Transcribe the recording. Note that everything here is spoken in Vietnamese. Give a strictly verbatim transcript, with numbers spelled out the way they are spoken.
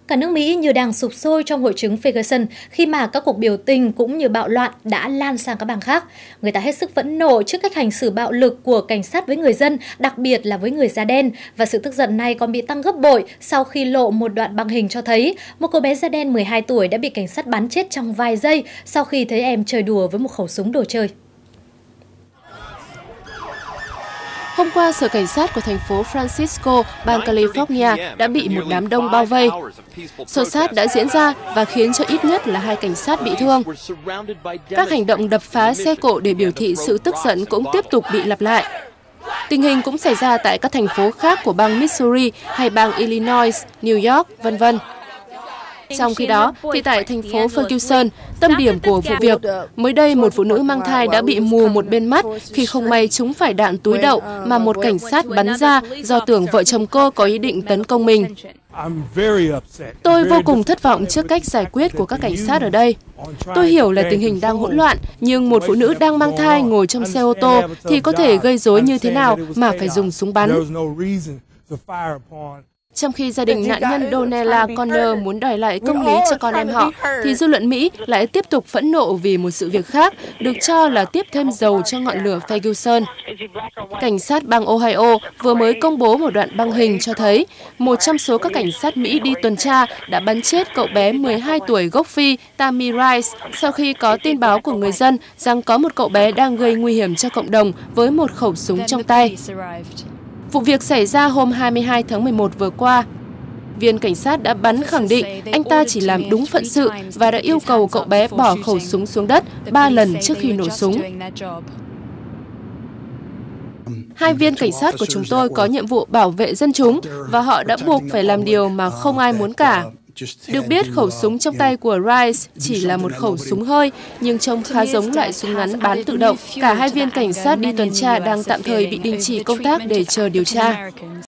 Cả nước Mỹ như đang sụp sôi trong hội chứng Ferguson khi mà các cuộc biểu tình cũng như bạo loạn đã lan sang các bang khác. Người ta hết sức phẫn nộ trước cách hành xử bạo lực của cảnh sát với người dân, đặc biệt là với người da đen. Và sự tức giận này còn bị tăng gấp bội sau khi lộ một đoạn băng hình cho thấy một cô bé da đen mười hai tuổi đã bị cảnh sát bắn chết trong vài giây sau khi thấy em chơi đùa với một khẩu súng đồ chơi. Hôm qua, sở cảnh sát của thành phố Francisco, bang California đã bị một đám đông bao vây. Xô xát đã diễn ra và khiến cho ít nhất là hai cảnh sát bị thương. Các hành động đập phá xe cộ để biểu thị sự tức giận cũng tiếp tục bị lặp lại. Tình hình cũng xảy ra tại các thành phố khác của bang Missouri hay bang Illinois, New York, vân vân. Trong khi đó, thì tại thành phố Ferguson, tâm điểm của vụ việc, mới đây một phụ nữ mang thai đã bị mù một bên mắt khi không may trúng phải đạn túi đậu mà một cảnh sát bắn ra do tưởng vợ chồng cô có ý định tấn công mình. Tôi vô cùng thất vọng trước cách giải quyết của các cảnh sát ở đây. Tôi hiểu là tình hình đang hỗn loạn, nhưng một phụ nữ đang mang thai ngồi trong xe ô tô thì có thể gây rối như thế nào mà phải dùng súng bắn. Trong khi gia đình nạn nhân Donella Connor muốn đòi lại công lý cho con em họ, thì dư luận Mỹ lại tiếp tục phẫn nộ vì một sự việc khác, được cho là tiếp thêm dầu cho ngọn lửa Ferguson. Cảnh sát bang Ohio vừa mới công bố một đoạn băng hình cho thấy một trong số các cảnh sát Mỹ đi tuần tra đã bắn chết cậu bé mười hai tuổi gốc Phi Tamir Rice sau khi có tin báo của người dân rằng có một cậu bé đang gây nguy hiểm cho cộng đồng với một khẩu súng trong tay. Vụ việc xảy ra hôm hai mươi hai tháng mười một vừa qua. Viên cảnh sát đã bắn khẳng định anh ta chỉ làm đúng phận sự và đã yêu cầu cậu bé bỏ khẩu súng xuống đất ba lần trước khi nổ súng. Hai viên cảnh sát của chúng tôi có nhiệm vụ bảo vệ dân chúng và họ đã buộc phải làm điều mà không ai muốn cả. Được biết, khẩu súng trong tay của Rice chỉ là một khẩu súng hơi, nhưng trông khá giống loại súng ngắn bán tự động. Cả hai viên cảnh sát đi tuần tra đang tạm thời bị đình chỉ công tác để chờ điều tra.